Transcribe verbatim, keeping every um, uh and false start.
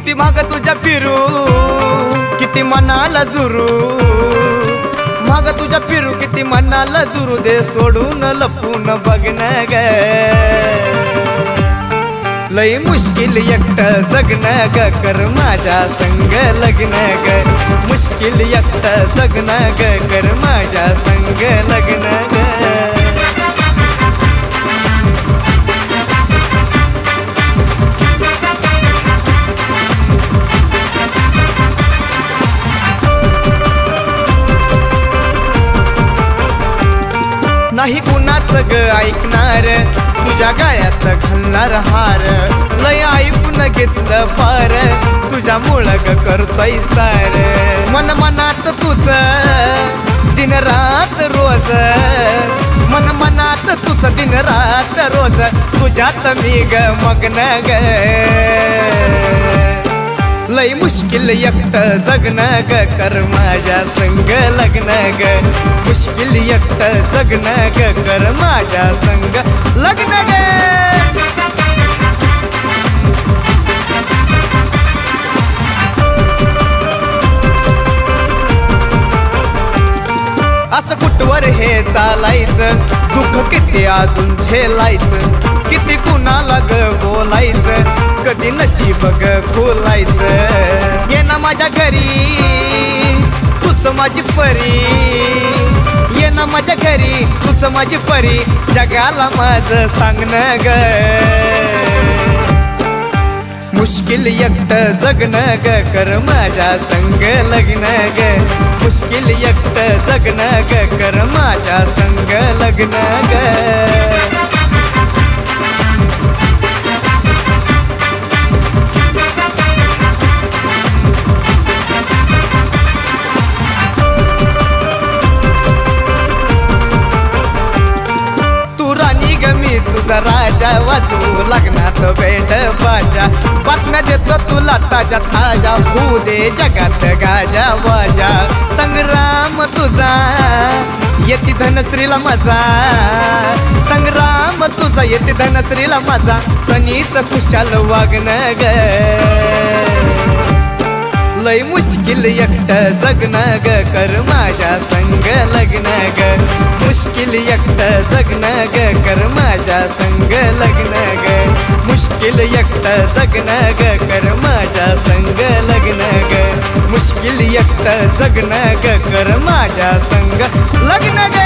किती माग तुझ्या फिरू किती मनाला जुरू माग तुझ्या फिरू किती मनाला जुरू दे सोडून लपून बघणं ग लई मुश्किल एकटं जगणं ग कर माझ्या संग लग्न ग मुश्किल एकटं जगणं ग कर माझ्या संग लग्न ग नाही कुणाचं ग ऐकणार तुझ्या गळ्यात घालणार हार लय ऐकून घेतलं पार तुझ्या मुळ ग करतोय सार मन मनात तुझं दिन रात रोज मन मनात तुझं दिन रात रोज तुझ्यात मी ग मग्न ग लई मुश्किल एकटं जगणं ग कर माझ्या संग लग्न ग मुश्किल एकटं जगणं ग कर माझ्या संग लग्न ग असं कुठवर हे चालायचं दुःख किती अजून झेलायचं किती कुणाला ग बोलायचं कधी नशीब ग खोलायचं ये ना माझ्या घरी तूच माझी परी ये ना माझ्या घरी तूच माझी परी जगाला माझं सांगणं ग मुश्किल एकटं जगणं ग कर माझ्या संग लग्न ग मुश्किल एकटं जगणं ग कर माझ्या संग लग्न ग तुझा राजा वाजू लग्नात बेंड बाजा बातम्या देतो तुला ताजा ताजा होऊ दे जगात गाजा वाजा संग्राम तुझा येती धनश्रीला मजा संग्राम तुझा येती धनश्रीला मजा सनीच खुशाल वागणं ग लई मुश्किल एकटं जगणं ग कर माझ्या संग लग्न ग मुश्किल एकटं जगणं ग कर माझ्या संग लग्न ग मुश्किल एकटं जगणं ग कर माझ्या संग लग्न ग मुश्किल एकटं जगणं ग कर माझ्या संग लग्न ग